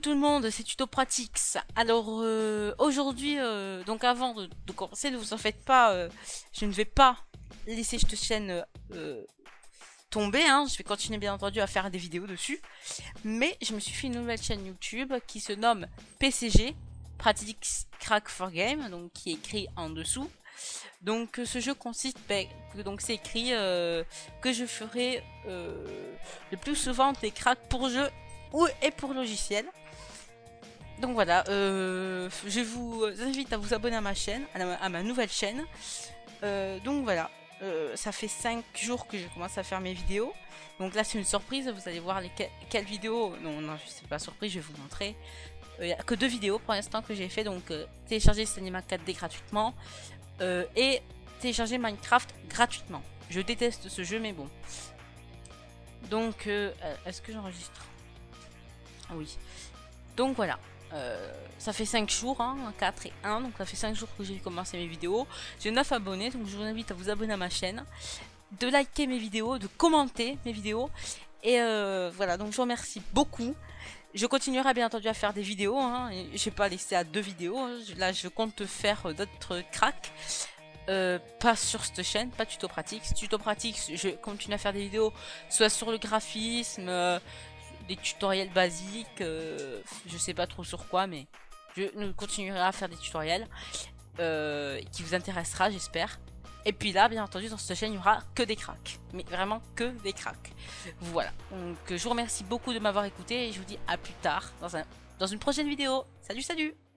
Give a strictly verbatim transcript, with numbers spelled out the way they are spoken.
tout le monde, c'est Tuto Pratix. Alors euh, aujourd'hui, euh, donc avant de, de commencer, ne vous en faites pas, euh, je ne vais pas laisser cette chaîne euh, tomber, hein. Je vais continuer bien entendu à faire des vidéos dessus. Mais je me suis fait une nouvelle chaîne YouTube qui se nomme P C G, Pratix Crack for Game, donc qui est écrit en dessous. Donc ce jeu consiste, ben, donc c'est écrit euh, que je ferai euh, le plus souvent des cracks pour jeu ou et pour logiciel. Donc voilà, euh, je vous invite à vous abonner à ma chaîne, à, la, à ma nouvelle chaîne. Euh, donc voilà, euh, ça fait cinq jours que j'ai commencé à faire mes vidéos. Donc là c'est une surprise, vous allez voir lesquelles, quelles vidéos. Non, non, c'est pas surprise, je vais vous montrer. Il n'y a que deux vidéos pour l'instant que j'ai fait, donc euh, télécharger Cinema quatre D gratuitement euh, et télécharger Minecraft gratuitement. Je déteste ce jeu, mais bon. Donc, euh, est-ce que j'enregistre? Oui. Donc voilà. Euh, ça fait cinq jours, hein, quatre et un, donc ça fait cinq jours que j'ai commencé mes vidéos. J'ai neuf abonnés, donc je vous invite à vous abonner à ma chaîne, de liker mes vidéos, de commenter mes vidéos. Et euh, voilà, donc je vous remercie beaucoup. Je continuerai bien entendu à faire des vidéos, hein, je vais pas laisser à deux vidéos. Hein. Là, je compte faire d'autres cracks. Euh, pas sur cette chaîne, pas Tuto Pratix. Tuto Pratix, je continue à faire des vidéos, soit sur le graphisme, euh, des tutoriels basiques, euh, je sais pas trop sur quoi, mais je continuerai à faire des tutoriels euh, qui vous intéressera, j'espère. Et puis là, bien entendu, dans cette chaîne, il n'y aura que des cracks. Mais vraiment que des cracks. Voilà. Donc, je vous remercie beaucoup de m'avoir écouté et je vous dis à plus tard dans, un, dans une prochaine vidéo. Salut, salut!